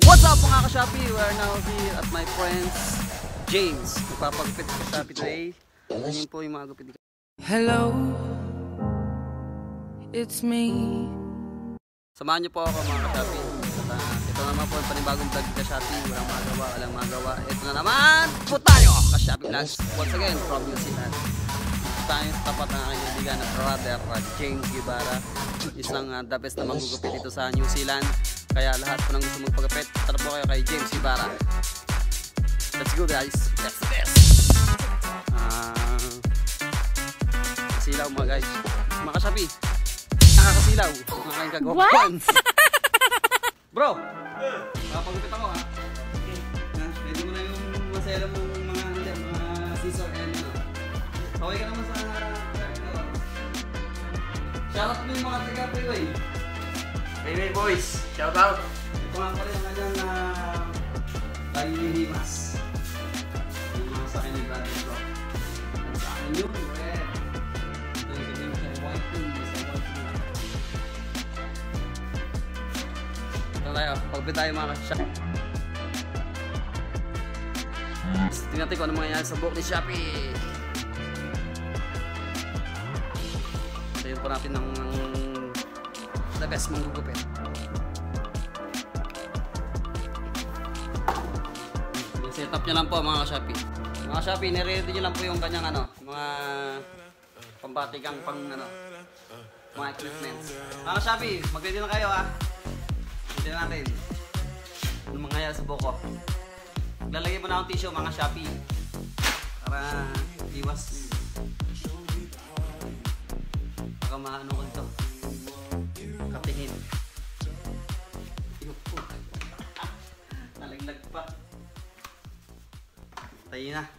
What's up mga ka-Shopee? We are now here at my friend's James. Magpapagupit sa Shopee today. Ganyan po yung mga gupit. Hello, it's me. Samahan niyo po ako mga ka-Shopee. Ito naman po yung panibagong vlog sa Shopee. Walang magawa. Ito na naman po tayo! Ka-Shopee Vlogs. Once again, from New Zealand. Tayo sa tapat ng aking kaibigan na brother, James Guevara. Isang the best na manggugupit dito sa New Zealand. Kaya lahat po nang gusto magpagupit, tara po kayo kay James Guevara. Let's go guys! That's the best! Kasilaw mga guys. Mga ka-Shopee, nakakasilaw. Mga kayong kagawapan. Bro! Makapagupit ako ha. Pwede mo na yung masela mong mga scissor and kaway ka naman sa shoutout mo yung mga taga-freeway. Freeway boys, shoutout. Ito nga pala yung kanyang kalilimas. Yung mga sa akin ni brother bro. Sa akin yun, red. Ito yung kanyang sa white too. Ito tayo, pagpit tayo mga ka-Shopee. Tingnan natin kung ano mangyayari sa buhok ni Shopee. Tayo po natin ng the best manggugupit. Yung setup nyo lang po mga ka-Shopee. Mga ka-Shopee, niready nyo lang po yung kanyang mga pambatikang mga equipments. Mga ka-Shopee, mag-ready na kayo ha. Ready na natin. Ano mangyayari sa buhok ko. Lalagay mo na akong tissue mga Shopee para iwas baka maano ko ito katingin nalaglag pa tayo na.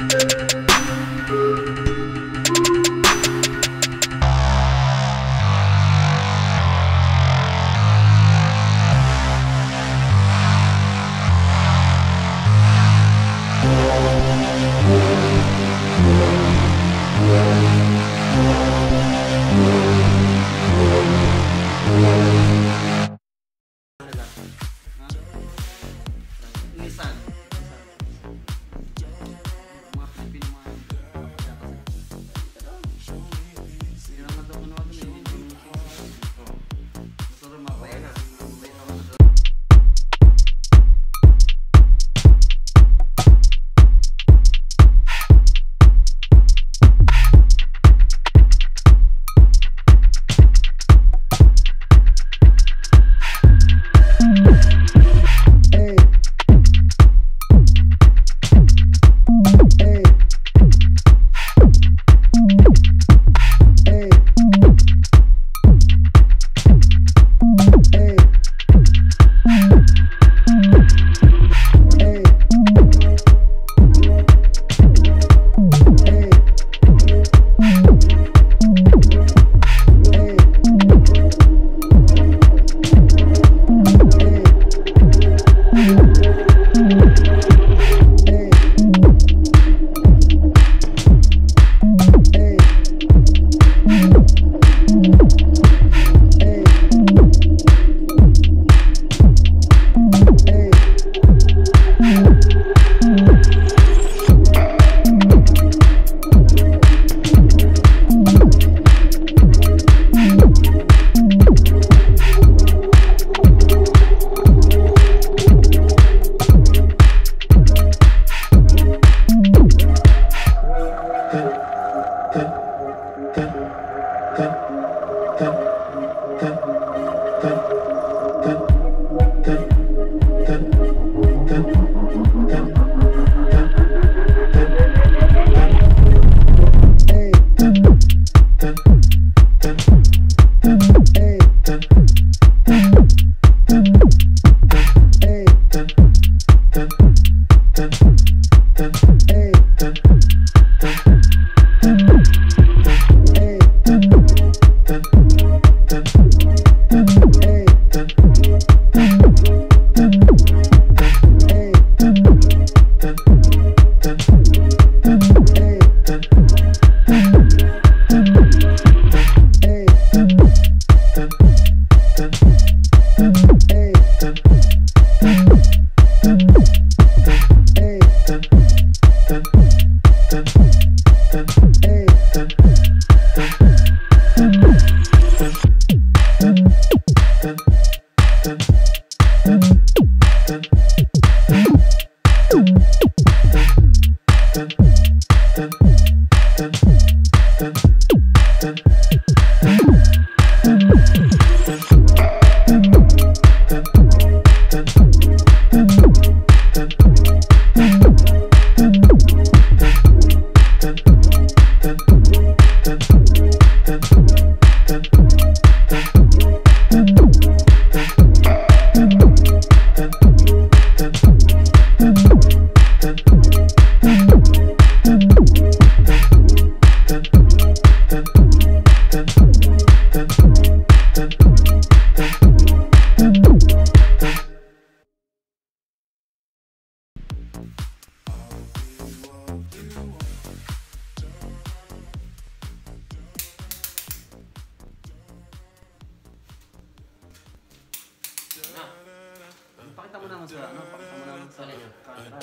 Pakita mo naman sa ano, pakita mo naman sa camera.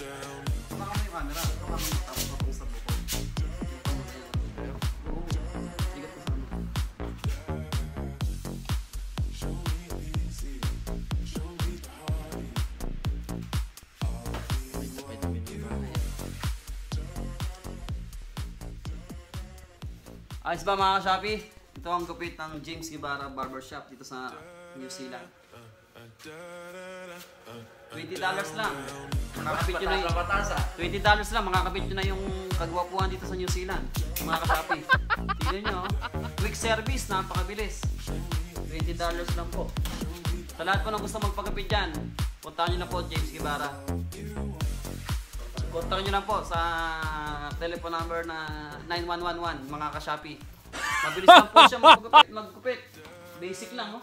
Baka mo yung camera, baka mo yung tapos ako sa buko. Oo, sigat ko sa ano. Ayos ba mga ka-Shopee? Ito ang gupit ng James Guevara Barbershop dito sa New Zealand. $20 lang. Makakapit nyo na yung $20 lang, makakapit nyo na yung kagwapuhan dito sa New Zealand. Mga ka-Shopee. Tignan nyo, quick service, napakabilis. $20 lang po. Sa lahat po na gusto magpagapit dyan, puntahan nyo na po James Guevara. Kontakin nyo lang po sa telephone number na 9111 mga ka-Shopee. Mabilis lang po siya magkupit. Basic lang, oh.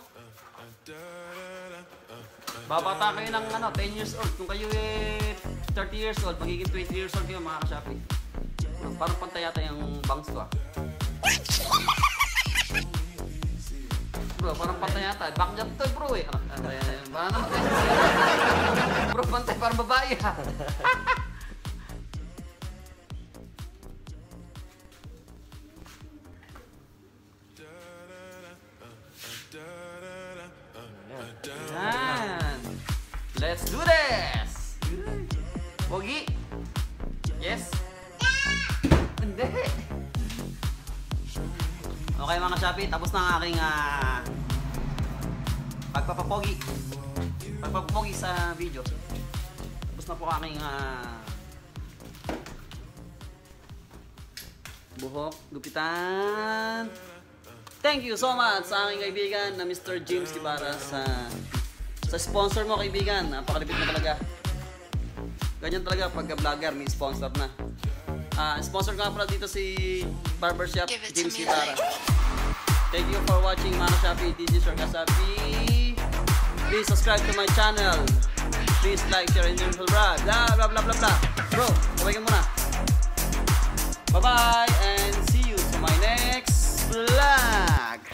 Babata kayo ng 10 years old. Kung kayo 30 years old, magiging 20 years old kayo mga ka-Shopee. Parang pantay yata yung bangs ko, ah. Bro, parang pantay yata. Backjump to, bro, eh. Parang naman kayo. Bro, pantay, parang babae, ha. Yan. Let's do this! Pogi! Yes? Hindi! Okay mga Shopee, tapos na ang aking pagpapapogi sa video. Tapos na po aking buhok, gupitan. Thank you so much sa aking kaibigan na Mr. James Ibarra sa sponsor mo, kaibigan. Napakalipit mo talaga. Ganyan talaga pagka vlogger, may sponsor na. Sponsor ko nga pala dito si Barbershop James Ibarra. Thank you for watching mga Shopee. This is your Kasapi. Please subscribe to my channel. Please like, share, and subscribe. Blah blah blah blah blah. Bro, kaway ka muna. Bye bye and see you to my next vlog.